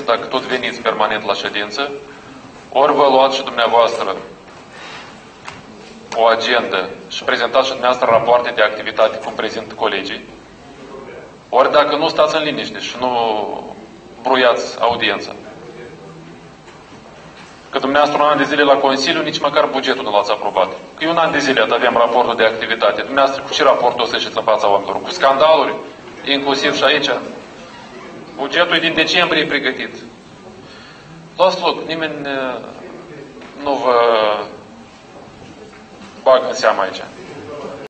ședință, dacă tot veniți permanent la ședință, ori vă luați și dumneavoastră o agendă și prezentați și dumneavoastră rapoarte de activitate cum prezintă colegii, ori dacă nu stați în liniște și nu bruiați audiența. Că dumneavoastră un an de zile la Consiliu, nici măcar bugetul nu l-ați aprobat. Că un an de zile avem raportul de activitate. Dumneavoastră cu ce raport o să ieșiți în fața oamenilor? Cu scandaluri? Inclusiv și aici. Bugetul din decembrie e pregătit. Luați loc, nimeni nu vă bagă în seamă aici.